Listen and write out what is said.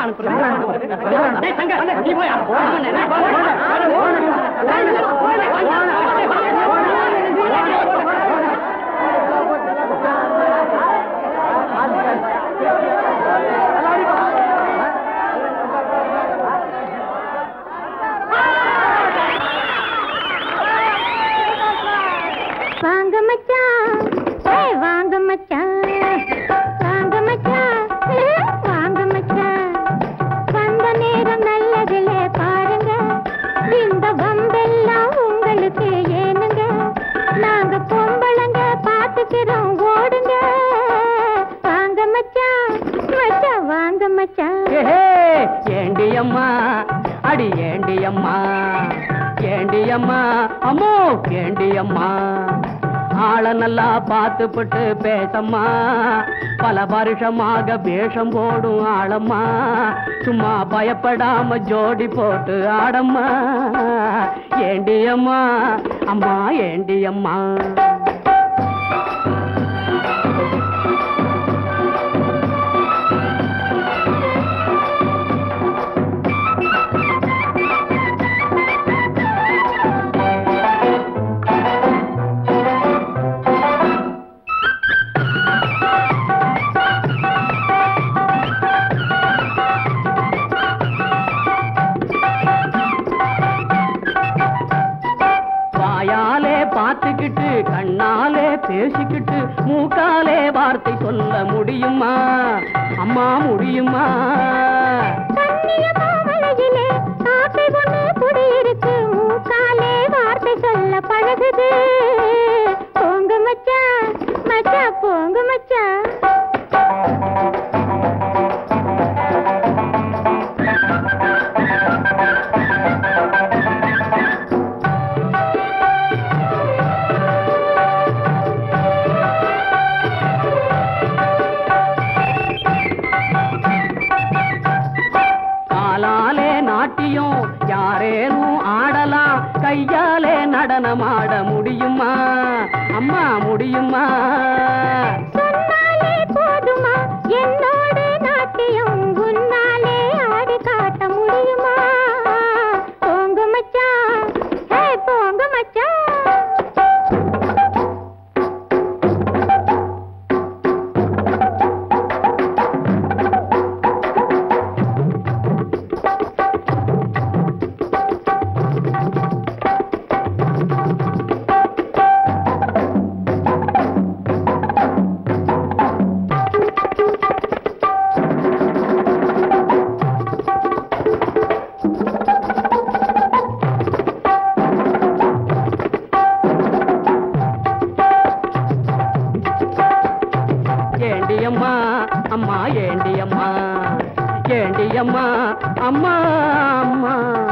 வாங்க மச்சான், வாங்க மச்சான், வாங்க மச்சான், வாங்க மச்சான். வந்த நேரம் நல்லதிலே பாருங்க, இந்த வம்பெல்லாம் உங்களுக்கு ஏனுங்க. நாங்க பொம்பளங்க பாத்துக்கிறோம் ஓடுங்க. வாங்க மச்சான், மச்சான் வாங்க மச்சான். ஏண்டியம்மா அடி ஏண்டியம்மா, ஏண்டியம்மா அம்மோ ஏண்டியம்மா. ஆள நல்லா பார்த்துப்பட்டு பேசம்மா, பல வருஷமாக வேஷம் போடும் ஆளம்மா. சும்மா பயப்படாம ஜோடி போட்டு ஆடம்மா. ஏண்டியம்மா அம்மா ஏண்டியம்மா. பார்த்துக்கிட்டு கண்ணாலே பேசிக்கிட்டு மூக்காலே வார்த்தை சொல்ல முடியுமா அம்மா முடியுமா? மூக்காலே வார்த்தை சொல்ல பழகுது. போங்க மச்சான், மச்சா போங்க மச்சான். நாட்டியம் யாரேனும் ஆடலாம், கையாலே நடனமாட முடியுமா அம்மா முடியுமா? சொன்னாலே போதுமா என்னோட நாட்டியம், உன்னாலே ஆடி காட்ட முடியுமா? போங்க மச்சான், போங்க மச்சான். ஏண்டியம்மா அம்மா ஏண்டியம்மா, ஏண்டியம்மா அம்மா அம்மா.